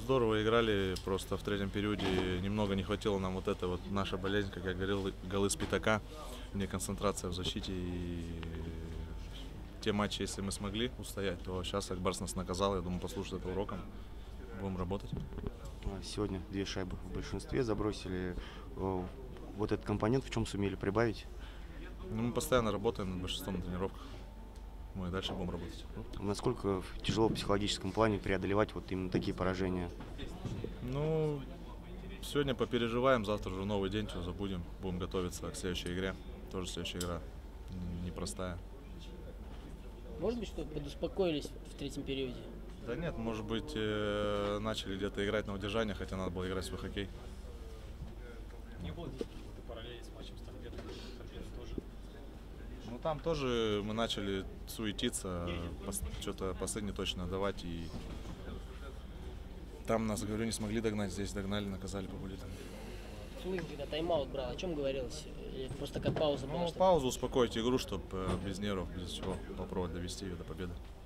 здорово играли, просто в третьем периоде немного не хватило нам вот это вот наша болезнь, как я говорил, голы с пятака, не концентрация в защите. И те матчи, если мы смогли устоять, то сейчас Акбарс нас наказал, я думаю, послушать это уроком, будем работать. Сегодня 2 шайбы в большинстве забросили. Вот этот компонент в чем сумели прибавить? Ну, мы постоянно работаем над большинством на тренировках, мы и дальше будем работать. Насколько тяжело в психологическом плане преодолевать вот именно такие поражения? Ну, сегодня попереживаем, завтра уже новый день, все забудем, будем готовиться к следующей игре. Тоже следующая игра непростая. Может быть, что подуспокоились в третьем периоде? Да нет, может быть, начали где-то играть на удержание, хотя надо было играть в свой хоккей. Не было каких-то параллелей с матчем с Торпедой тоже? Ну там тоже мы начали суетиться, что-то последний точно давать, и там нас, говорю, не смогли догнать, здесь догнали, наказали по буллетам. Слышал, когда тайм-аут брал, о чем говорилось? Или просто такая пауза была? Ну, паузу, успокоить игру, чтобы без нервов, без чего попробовать довести ее до победы.